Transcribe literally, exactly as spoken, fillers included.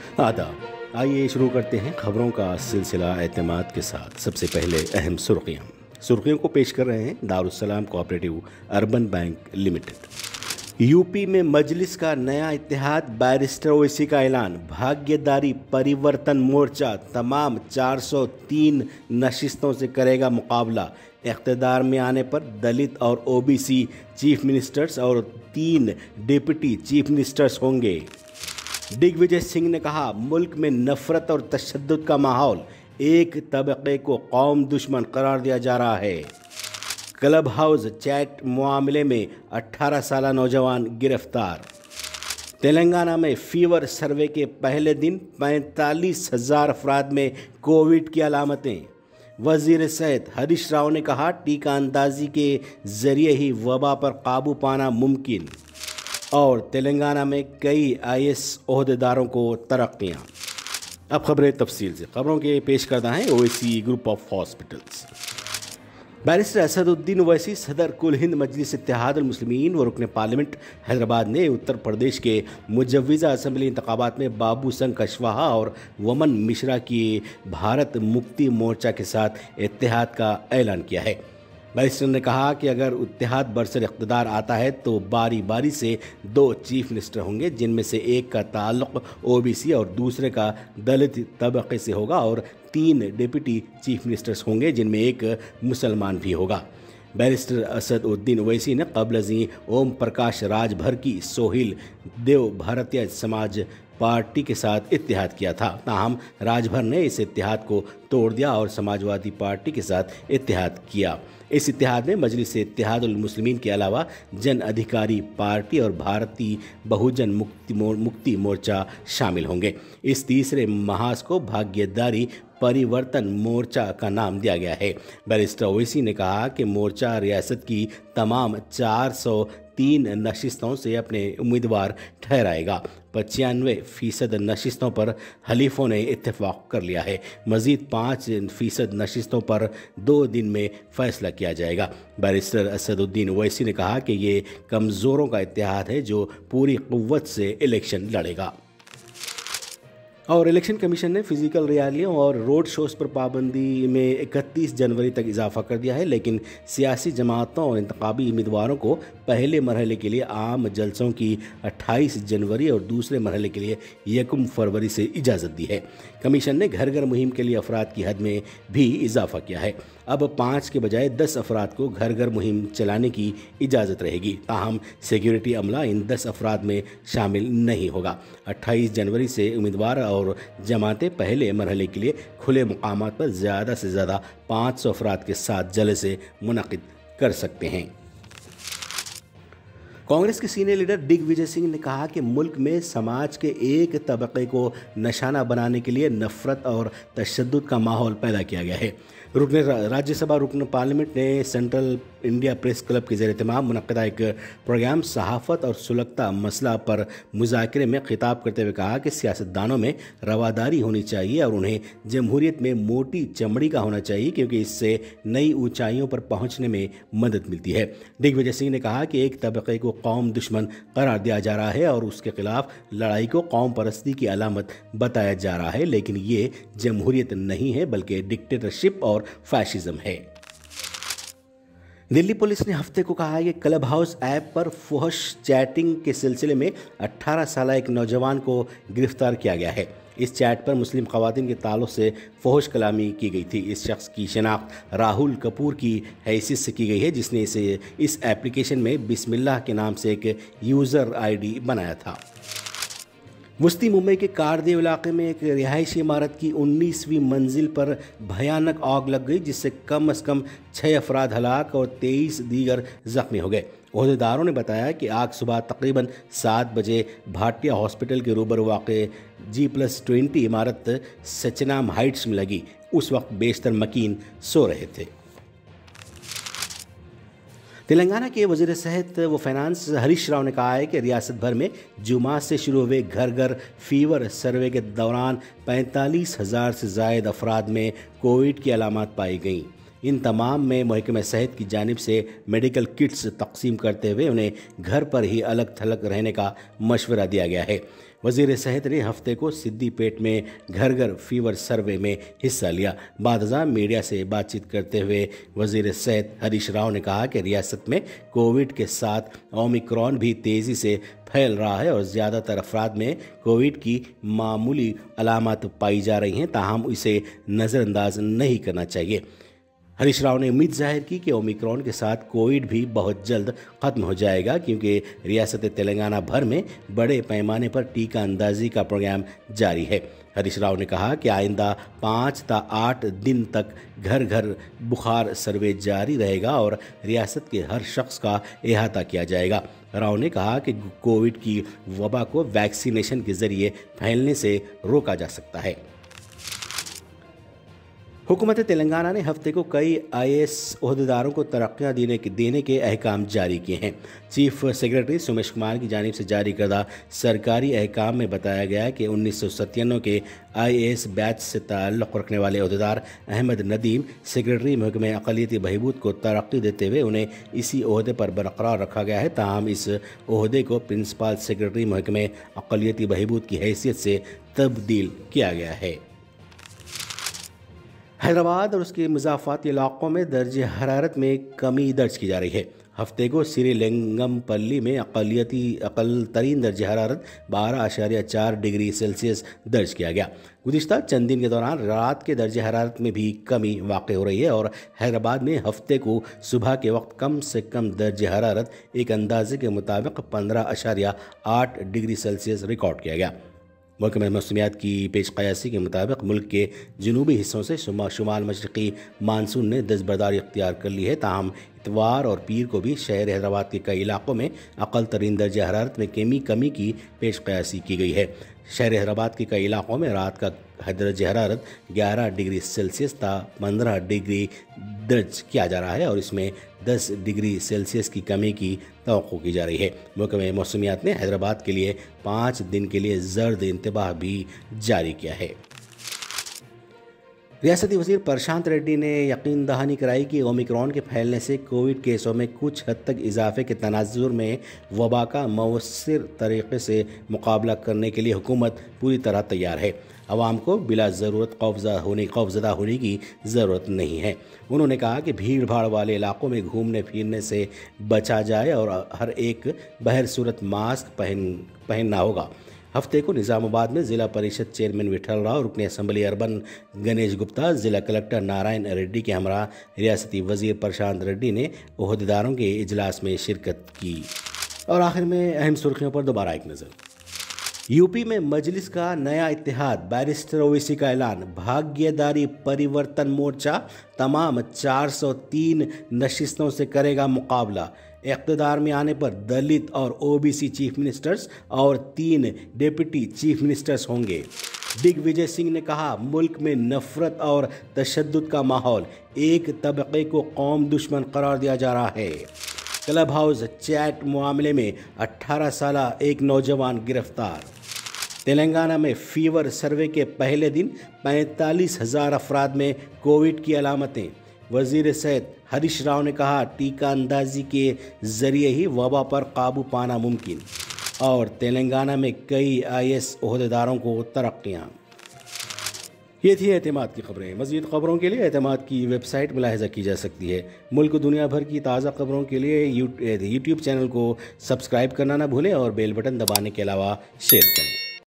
आदाब। आइए शुरू करते हैं खबरों का सिलसिला एतमाद के साथ। सबसे पहले अहम सुर्खियां सुर्खियों को पेश कर रहे हैं Darussalam cooperative urban bank limited. UP में मजलिस का नया इत्तेहाद, बैरिस्टर ओवैसी का ऐलान। भाग्यदारी परिवर्तन मोर्चा तमाम चार सौ तीन नशिस्तों से करेगा मुकाबला। इख्तिदार में आने पर दलित और ओबीसी चीफ मिनिस्टर्स और तीन डिप्टी चीफ मिनिस्टर्स होंगे। दिग्विजय सिंह ने कहा, मुल्क में नफरत और तशद्दुद का माहौल, एक तबके को कौम दुश्मन करार दिया जा रहा है। क्लब हाउस चैट मामले में अठारह साल नौजवान गिरफ्तार। तेलंगाना में फीवर सर्वे के पहले दिन पैंतालीस हजार अफराद में कोविड की अलामतें। वजीर सेहत हरीश राव ने कहा, टीका अंदाजी के जरिए ही वबा पर काबू पाना मुमकिन। और तेलंगाना में कई आईएएस ओहदेदारों को तरक्कियां। अब खबरें तफसील से। खबरों के पेश करता है Owaisi group of hospitals. Barrister Asaduddin Owaisi सदर कुल हिंद मजलिस इत्तेहादुल मुस्लिमीन व रुकन पार्लियामेंट हैदराबाद ने उत्तर प्रदेश के मुजव्विज़ा असम्बली इंतखाबात में बाबू संग कशवाहा और वमन मिश्रा की भारत मुक्ति मोर्चा के साथ इत्तेहाद का ऐलान किया है। बैरिस्टर ने कहा कि अगर इत्तेहाद बरसर इक़्तिदार आता है तो बारी बारी से दो चीफ मिनिस्टर होंगे, जिनमें से एक का ताल्लुक़ ओबीसी और दूसरे का दलित तबके से होगा, और तीन डिप्टी चीफ मिनिस्टर्स होंगे जिनमें एक मुसलमान भी होगा। बैरिस्टर असदुद्दीन ओवैसी ने क़ब्ल ओम प्रकाश राजभर की सोहिल देव भारतीय समाज पार्टी के साथ इत्तेहाद किया था, ताहम राजभर ने इस इत्तेहाद को तोड़ दिया और समाजवादी पार्टी के साथ इत्तेहाद किया। इस इत्तेहाद में मजलिस इत्तेहादुल मुस्लिमीन के अलावा जन अधिकारी पार्टी और भारतीय बहुजन मुक्ति मोर, मुक्ति मोर्चा शामिल होंगे। इस तीसरे महाज को भाग्यदारी परिवर्तन मोर्चा का नाम दिया गया है। बैरिस्टर ओवैसी ने कहा कि मोर्चा रियासत की तमाम चार सौ तीन नशिस्तों से अपने उम्मीदवार ठहराएगा। पचानवे फीसद नशिस्तों पर हलीफों ने इत्तेफाक कर लिया है। मज़ीद पाँच फीसद नशिस्तों पर दो दिन में फैसला किया जाएगा। बैरिस्टर असदुद्दीन ओवैसी ने कहा कि ये कमज़ोरों का इत्तेहाद है जो पूरी क़ुव्वत से इलेक्शन लड़ेगा। और इलेक्शन कमीशन ने फिजिकल रैलियों और रोड शोज़ पर पाबंदी में इकतीस जनवरी तक इजाफा कर दिया है, लेकिन सियासी जमातों और इंतखाबी उम्मीदवारों को पहले मरहले के लिए आम जलसों की अट्ठाईस जनवरी और दूसरे मरहले के लिए यकम फरवरी से इजाज़त दी है। कमीशन ने घर घर मुहिम के लिए अफराद की हद में भी इजाफा किया है। अब पाँच के बजाय दस अफराद को घर घर मुहिम चलाने की इजाज़त रहेगी, ताहम सिक्योरिटी अमला इन दस अफराद में शामिल नहीं होगा। अट्ठाईस जनवरी से उम्मीदवार और जमातें पहले मरहले के लिए खुले मुकामात पर ज़्यादा से ज़्यादा पाँच सौ अफराद के साथ जलसे मुनक़िद कर सकते हैं। कांग्रेस के सीनियर लीडर दिग्विजय सिंह ने कहा कि मुल्क में समाज के एक तबके को निशाना बनाने के लिए नफरत और तशद्दुद का माहौल पैदा किया गया है। रुकन राज्यसभा रुकन पार्लियामेंट ने सेंट्रल इंडिया प्रेस क्लब के ज़ेर एहतमाम मुनक़्क़दा एक प्रोग्राम सहाफ़त और सुलगता मसला पर मुज़ाकरे में खिताब करते हुए कहा कि सियासतदानों में रवादारी होनी चाहिए और उन्हें जमहूरियत में मोटी चमड़ी का होना चाहिए, क्योंकि इससे नई ऊंचाइयों पर पहुंचने में मदद मिलती है। दिग्विजय सिंह ने कहा कि एक तबके को कौम दुश्मन करार दिया जा रहा है और उसके खिलाफ लड़ाई को कौम परस्ती की अलामत बताया जा रहा है, लेकिन ये जमहूरियत नहीं है बल्कि डिक्टेटरशिप और फैशिज्म है। दिल्ली पुलिस ने हफ्ते को कहा है कि क्लब हाउस ऐप पर फुहश चैटिंग के सिलसिले में अठारह साल एक नौजवान को गिरफ्तार किया गया है। इस चैट पर मुस्लिम खवातीन के ताल्लुक से फुहश कलामी की गई थी। इस शख्स की शिनाख्त राहुल कपूर की हैसियत से की गई है, जिसने इसे इस एप्लीकेशन में बिस्मिल्लाह के नाम से एक यूज़र आईडी बनाया था। वस्ती मुंबई के कारदेव इलाके में एक रिहायशी इमारत की उन्नीसवीं मंजिल पर भयानक आग लग गई, जिससे कम अज़ कम छः अफराद हलाक और तेईस दीगर ज़ख्मी हो गए। ओहदेदारों ने बताया कि आग सुबह तकरीबन सात बजे भाटिया हॉस्पिटल के रूबरू वाक़े जी प्लस ट्वेंटी इमारत सचनाम हाइट्स में लगी। उस वक्त बेशतर मकीन सो रहे थे। तेलंगाना के वज़ीर सेहत व फाइनेंस हरीश राव ने कहा है कि रियासत भर में जुमा से शुरू हुए घर घर फीवर सर्वे के दौरान पैंतालीस हज़ार से ज़ायद अफराद में कोविड की अलामत पाई गईं। इन तमाम में महकमा सेहत की जानिब से मेडिकल किट्स तकसीम करते हुए उन्हें घर पर ही अलग थलग रहने का मशवरा दिया गया है। वज़ीर सेहत ने हफ्ते को सिद्दीपेट में घर घर फीवर सर्वे में हिस्सा लिया। बादशाह मीडिया से बातचीत करते हुए वज़ीर सेहत हरीश राव ने कहा कि रियासत में कोविड के साथ ओमिक्रॉन भी तेज़ी से फैल रहा है और ज़्यादातर अफराद में कोविड की मामूली अलामत पाई जा रही हैं, ताहम इसे नज़रअंदाज नहीं करना चाहिए। हरीश राव ने उम्मीद जाहिर की कि ओमिक्रॉन के साथ कोविड भी बहुत जल्द ख़त्म हो जाएगा, क्योंकि रियासत तेलंगाना भर में बड़े पैमाने पर टीका अंदाजी का प्रोग्राम जारी है। हरीश राव ने कहा कि आइंदा पाँच ता आठ दिन तक घर घर बुखार सर्वे जारी रहेगा और रियासत के हर शख्स का अहाता किया जाएगा। राव ने कहा कि कोविड की वबा को वैक्सीनेशन के ज़रिए फैलने से रोका जा सकता है। हुकूमत तेलंगाना ने हफ्ते को कई आई ए एस ओहदेदारों को तरक्कियाँ देने के देने के अहकाम जारी किए हैं। चीफ सेक्रेटरी सुमेश कुमार की जानिब से जारी करदा सरकारी अहकाम में बताया गया है कि उन्नीस सौ सत्तानवे के आई ए एस बैच से ताल्लुक़ रखने वाले ओहदेदार अहमद नदीम सेक्रेटरी महकमे अक़लियती बहबूद को तरक्की देते हुए उन्हें इसी ओहदे पर बरकरार रखा गया है। ताहम इस ओहदे को प्रिंसिपल सेक्रेटरी महकमे अक़लियती बहबूद की हैसियत से तब्दील किया गया है। हैदराबाद और उसके मुज़ाफ़ाती इलाक़ों में दर्जे हरारत में कमी दर्ज की जा रही है। हफ्ते को श्रीलिंगमपल्ली में अक़लियती अक़ल तरीन दर्जे हरारत बारह आशारिया चार डिग्री सेल्सियस दर्ज किया गया। गुज़िश्ता चंद दिन के दौरान रात के दर्जे हरारत में भी कमी वाक़ हो रही है और हैदराबाद में हफ्ते को सुबह के वक्त कम से कम दर्जे हरारत एक अंदाजे के मुताबिक पंद्रह आशारिया आठ डिग्री सेल्सियस रिकॉर्ड किया गया। महकमा मौसमियात की पेश कयासी के मुताबिक मुल्क के जनूबी हिस्सों से शुमाल मशरक़ी मानसून ने दस्तबरदारी इख्तियार कर ली है। ताहम इतवार और पीर को भी शहर हैदराबाद के कई इलाकों में अक़ल तरीन दर्जा हरारत में कमी कमी की पेश कयासी की गई है। शहर हैदराबाद के कई इलाकों में रात का दर्ज हरारत ग्यारह डिग्री सेल्सियस था पंद्रह डिग्री दर्ज किया जा रहा है और इसमें दस डिग्री सेल्सियस की कमी की तवक्को की जा रही है। महकमा मौसमियात ने हैदराबाद के लिए पाँच दिन के लिए जर्द इंतबाह भी जारी किया है। रियासती वज़ीर प्रशांत रेड्डी ने यकीन दहानी कराई कि ओमिक्रॉन के फैलने से कोविड केसों में कुछ हद तक इजाफे के तनाजुर में वबा का मौसर तरीके से मुकाबला करने के लिए हुकूमत पूरी तरह तैयार है। आवाम को बिला ज़रूरत खौफज़दा होने खौफज़दा होने की ज़रूरत नहीं है। उन्होंने कहा कि भीड़ भाड़ वाले इलाकों में घूमने फिरने से बचा जाए और हर एक बहर सूरत मास्क पहन पहनना होगा। हफ्ते को निज़ामाबाद में ज़िला परिषद चेयरमैन विठल राव, रुकन असम्बली अर्बन गणेश गुप्ता, ज़िला कलेक्टर नारायण रेड्डी के हमरा रियासती वज़ीर प्रशांत रेड्डी ने ओहदेदारों के इजलास में शिरकत की। और आखिर में अहम सुर्खियों पर दोबारा एक नज़र। यूपी में मजलिस का नया इत्तेहाद, बैरिस्टर ओवैसी का ऐलान। भाग्यदारी परिवर्तन मोर्चा तमाम चार सौ तीन नशिस्तों से करेगा मुकाबला। इक़्तिदार में आने पर दलित और ओबीसी चीफ मिनिस्टर्स और तीन डिप्टी चीफ मिनिस्टर्स होंगे। दिग्विजय सिंह ने कहा, मुल्क में नफरत और तशद्दुद का माहौल, एक तबके को कौम दुश्मन करार दिया जा रहा है। क्लब हाउस चैट मामले में अठारह साला एक नौजवान गिरफ्तार। तेलंगाना में फीवर सर्वे के पहले दिन पैंतालीस हज़ार अफराद में कोविड की अलामतें। वज़ीर सेहत हरीश राव ने कहा, टीका अंदाजी के ज़रिए ही वबा पर काबू पाना मुमकिन। और तेलंगाना में कई आई ए एस ओहदेदारों को तरक्कियाँ। ये थी एतमाद की खबरें। मज़ीद खबरों के लिए एतमाद की वेबसाइट मुलाहिज़ा की जा सकती है। मुल्क दुनिया भर की ताज़ा खबरों के लिए यूट्यूब चैनल को सब्सक्राइब करना ना भूलें और बेल बटन दबाने के अलावा शेयर करें।